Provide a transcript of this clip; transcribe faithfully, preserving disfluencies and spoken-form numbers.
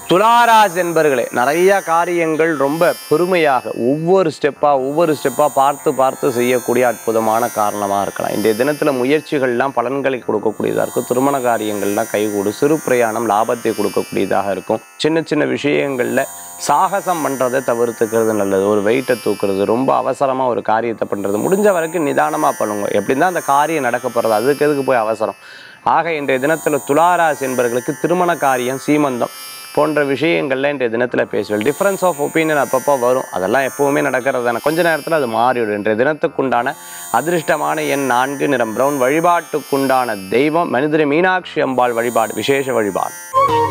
துளாராசி என்பர்களே, நிறைய காரியங்கள் ரொம்ப பொறுமையாக ஒவ்வொரு ஸ்டெப்பாக ஒவ்வொரு ஸ்டெப்பாக பார்த்து பார்த்து செய்யக்கூடிய அற்புதமான காரணமாக இருக்கலாம். இன்றைய தினத்தில் முயற்சிகள்லாம் பலன்களை கொடுக்கக்கூடியதாக இருக்கும். திருமண காரியங்கள்லாம் கைகூடும். சிறு பிரயாணம் லாபத்தை கொடுக்கக்கூடியதாக இருக்கும். சின்ன சின்ன விஷயங்களில் சாகசம் பண்ணுறதை தவிர்த்துக்கிறது நல்லது. ஒரு வெயிட்டை தூக்குறது, ரொம்ப அவசரமாக ஒரு காரியத்தை பண்ணுறது, முடிஞ்ச வரைக்கும் நிதானமாக பண்ணுங்க. எப்படி தான் அந்த காரியம் நடக்க போகிறது, அதுக்கு எதுக்கு போய் அவசரம். ஆக இன்றைய தினத்தில் துளாராசி என்பவர்களுக்கு திருமண காரியம், சீமந்தம் போன்ற விஷயங்கள்ல இன்றைய தினத்தில் பேசுவேன். டிஃப்ரென்ஸ் ஆஃப் ஒப்பீனியன் அப்பப்போ வரும். அதெல்லாம் எப்போவுமே நடக்கிறது தானே. கொஞ்ச நேரத்தில் அது மாறிவிடும். இன்றைய தினத்துக்குண்டான அதிர்ஷ்டமான எண் நான்கு, நிறம் பிரவுன். வழிபாட்டுக்குண்டான தெய்வம் மனிதரை மீனாட்சி அம்பாள் வழிபாடு, விசேஷ வழிபாடு.